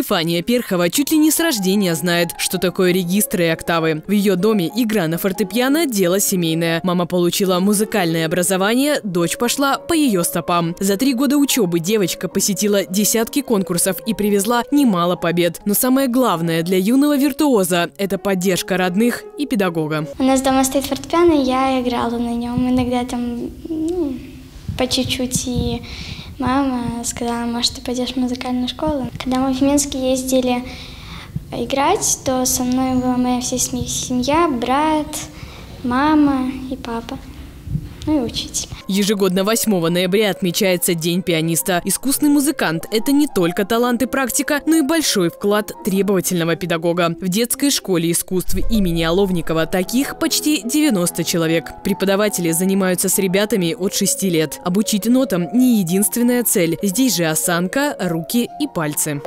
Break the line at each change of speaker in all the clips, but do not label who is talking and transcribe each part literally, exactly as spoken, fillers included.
Стефания Перхова чуть ли не с рождения знает, что такое регистры и октавы. В ее доме игра на фортепиано – дело семейное. Мама получила музыкальное образование, дочь пошла по ее стопам. За три года учебы девочка посетила десятки конкурсов и привезла немало побед. Но самое главное для юного виртуоза – это поддержка родных и педагога.
У нас дома стоит фортепиано, и я играла на нем. Иногда там ну, по чуть-чуть. И мама сказала: может, ты пойдешь в музыкальную школу. Когда мы в Минск ездили играть, то со мной была моя вся семья, брат, мама и папа. Ну и учитель.
Ежегодно восьмого ноября отмечается День пианиста. Искусный музыкант – это не только талант и практика, но и большой вклад требовательного педагога. В детской школе искусств имени Оловникова таких почти девяносто человек. Преподаватели занимаются с ребятами от шести лет. Обучить нотам не единственная цель. Здесь же осанка, руки и пальцы.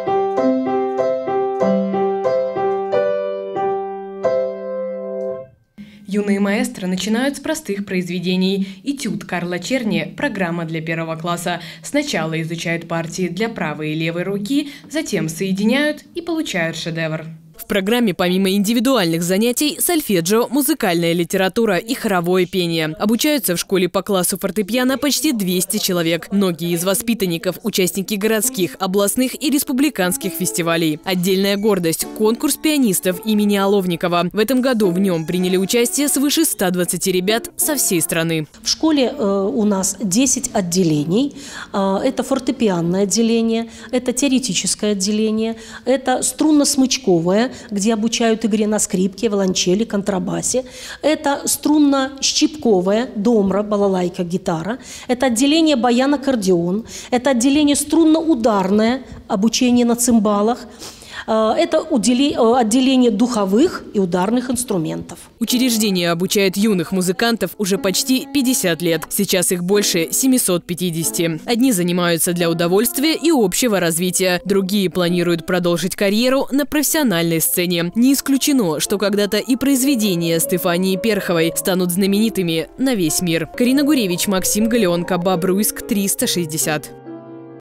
Юные маэстро начинают с простых произведений. Этюд Карла Черни – программа для первого класса. Сначала изучают партии для правой и левой руки, затем соединяют и получают шедевр. В программе помимо индивидуальных занятий сольфеджио, музыкальная литература и хоровое пение. Обучаются в школе по классу фортепиано почти двести человек. Многие из воспитанников – участники городских, областных и республиканских фестивалей. Отдельная гордость – конкурс пианистов имени Оловникова. В этом году в нем приняли участие свыше ста двадцати ребят со всей страны.
В школе э, у нас десять отделений. Э, это фортепианное отделение, это теоретическое отделение, это струнно-смычковое, где обучают игре на скрипке, виолончели, контрабасе. Это струнно-щипковое, домра, балалайка, гитара. Это отделение баян-аккордеон. Это отделение струнно-ударное, обучение на цимбалах. Это отделение духовых и ударных инструментов.
Учреждение обучает юных музыкантов уже почти пятьдесят лет. Сейчас их больше семисот пятидесяти. Одни занимаются для удовольствия и общего развития. Другие планируют продолжить карьеру на профессиональной сцене. Не исключено, что когда-то и произведения Стефании Перховой станут знаменитыми на весь мир. Карина Гуревич, Максим Галеонко, Бобруйск, триста шестьдесят.